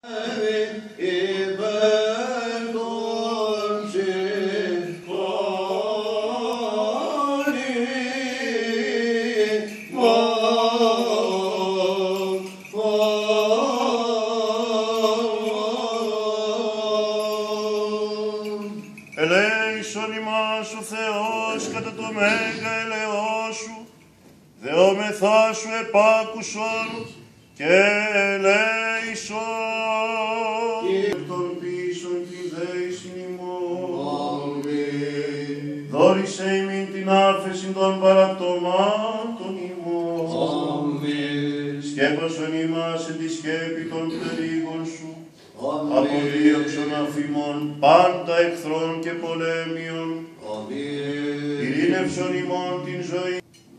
Ελέησον ημάς ο Θεός κατά το μέγα ελεός σου, δεόμεθά σου επάκουσον και ελέησον. Των πίσων την δέησιν ημών, δόρισε ημίν την άφεση των παραπτωμάτων ημών, σκέπασον ημάς εν τη σκέπη των περίγων σου, αποδίωξον αφημών πάντα εχθρών και πολέμιων, ειρήνευσον ημών την ζωή.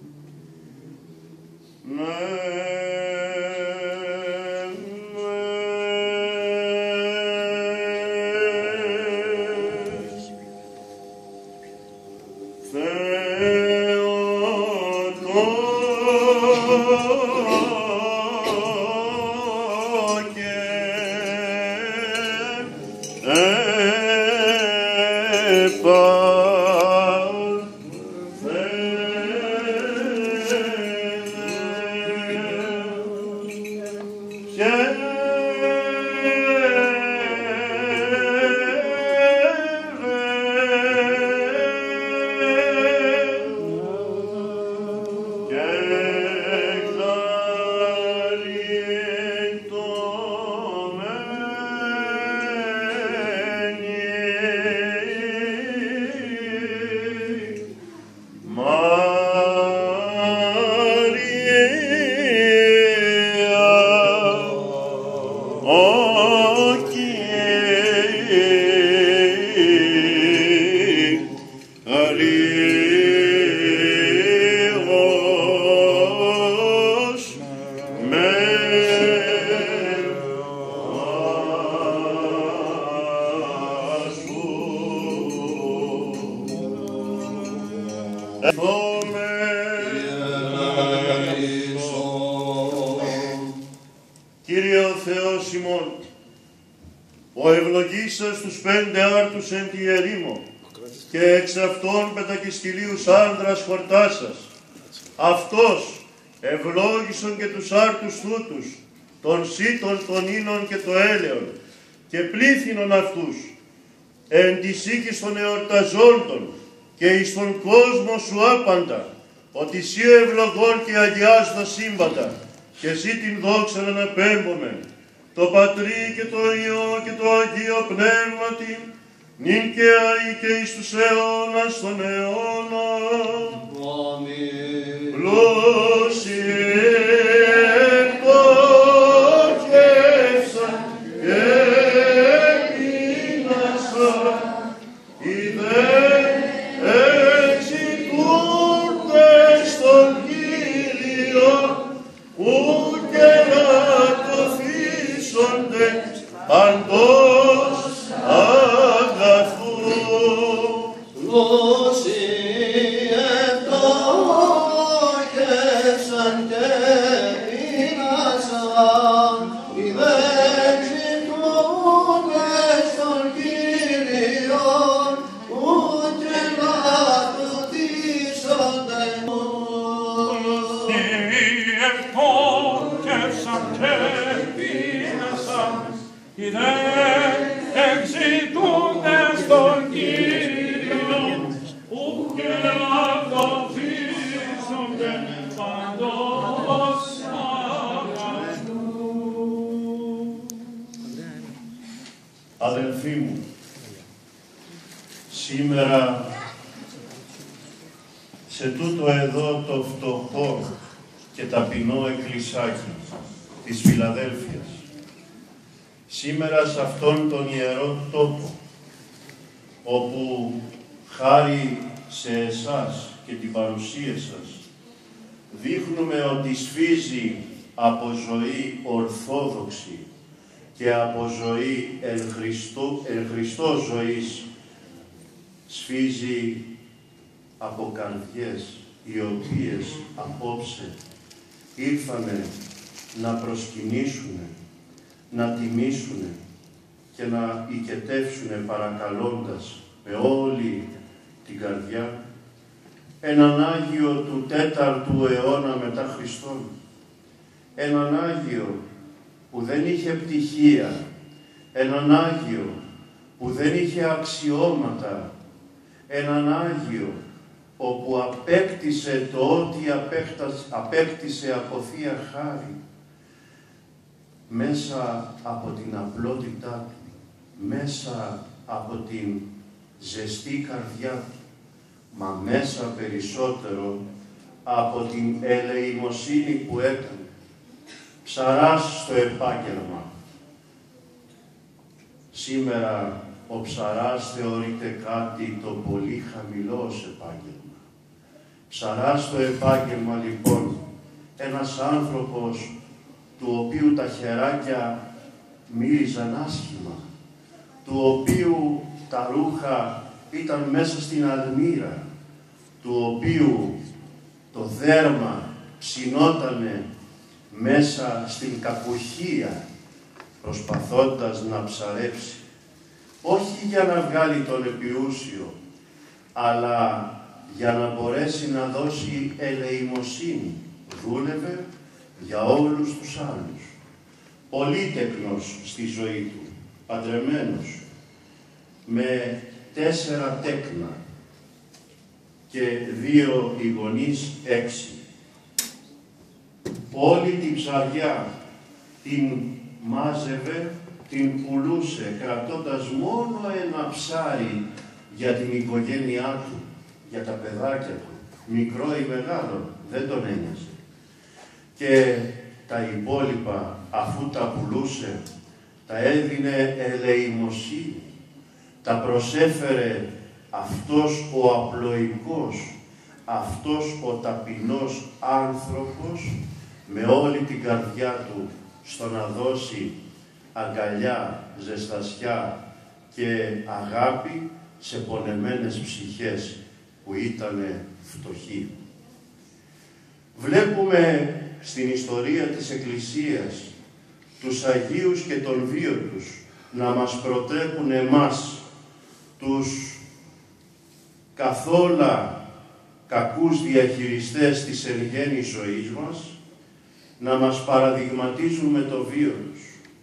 Κύριε ο Θεός ημών, ο ευλογήσας τους 5 άρτους εν τη ερήμο και εξ αυτών πεντακυσκυλίους άνδρας χορτάσας, αυτός ευλόγησον και τους άρτους τούτους, των σύτων, των ίνων και το έλεον, και πλήθυνον αυτούς, εν της οίκης των εορταζόντων και εις τον κόσμο σου άπαντα, ότι σύ ευλογών και αγιάς τα σύμπαντα, και εσύ την δόξα να αναπέμπομαι, το Πατρί και το Υιό και το Αγίο Πνεύματι, νυν και αεί και εις τους αιώνας των αιώνων. Αμήν. Πλούσιε πτώχευσαν και πείνασαν, ιδέ εξητούντες των Κύριων, ούτε να κοθήσονται παντός αγαθού. Πλούσιε πτώχευσαν και πείνασαν, ιδέ εξητούντες των Κύριων, ούτε να κοθήσονται. Ιδέ εξητούντες των Κύριων, ουκ αυτοθήσονται παντός αγαθού. Αδελφοί μου, σήμερα σε τούτο εδώ το φτωχό και ταπεινό εκκλησάκι της Φιλαδέλφειας, σήμερα σε αυτόν τον ιερό τόπο, όπου χάρη σε εσάς και την παρουσία σας δείχνουμε ότι σφίζει από ζωή ορθόδοξη και από ζωή εν Χριστώ ζωής, σφίζει από καρδιές οι οποίες απόψε ήρθανε να προσκυνήσουν, να τιμήσουν και να οικετεύσουν παρακαλώντας με όλη την καρδιά έναν Άγιο του 4ου αιώνα μετά Χριστόν, έναν Άγιο που δεν είχε πτυχία, έναν Άγιο που δεν είχε αξιώματα, έναν Άγιο όπου απέκτησε το ό,τι απέκτησε από Θεία Χάρη, μέσα από την απλότητά του, μέσα από την ζεστή καρδιά του, μα μέσα περισσότερο από την ελεημοσύνη που έκανε. Ψαράς στο επάγγελμα. Σήμερα ο ψαράς θεωρείται κάτι το πολύ χαμηλό ως επάγγελμα. Ψαράς στο επάγγελμα λοιπόν, ένας άνθρωπος του οποίου τα χεράκια μύριζαν άσχημα, του οποίου τα ρούχα ήταν μέσα στην αλμύρα, του οποίου το δέρμα ψινότανε μέσα στην κακουχία, προσπαθώντας να ψαρέψει, όχι για να βγάλει τον επιούσιο, αλλά για να μπορέσει να δώσει ελεημοσύνη. Δούλευε για όλους τους άλλους. Πολύτεκνος στη ζωή του, παντρεμένος, με 4 τέκνα και 2 οι γονείς 6. Όλη την ψαριά την μάζευε, την πουλούσε, κρατώντας μόνο ένα ψάρι για την οικογένειά του, για τα παιδάκια του, μικρό ή μεγάλο, δεν τον ένοιαζε. Και τα υπόλοιπα, αφού τα πουλούσε, τα έδινε ελεημοσύνη, τα προσέφερε αυτός ο απλοϊκός, αυτός ο ταπεινός άνθρωπος, με όλη την καρδιά του, στο να δώσει αγκαλιά, ζεστασιά και αγάπη σε πονεμένες ψυχές που ήτανε φτωχοί. Βλέπουμε στην ιστορία της Εκκλησίας τους Αγίους και τον βίο τους να μας προτρέπουν εμάς, τους καθόλου κακούς διαχειριστές της εν γέννη ζωής μας, να μας παραδειγματίζουν με το βίο τους.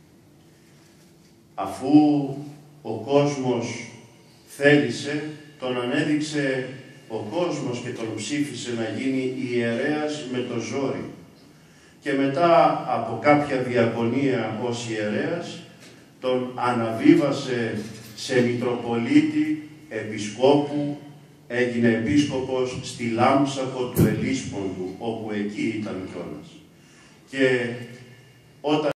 Αφού ο κόσμος θέλησε, τον ανέδειξε ο κόσμος και τον ψήφισε να γίνει ιερέας με το ζόρι. Και μετά από κάποια διακονία ως ιερέας, τον αναβίβασε σε Μητροπολίτη, Επισκόπου, έγινε επίσκοπος στη Λάμψακο του Ελίσποντου, όπου εκεί ήταν κιόλας. Και όταν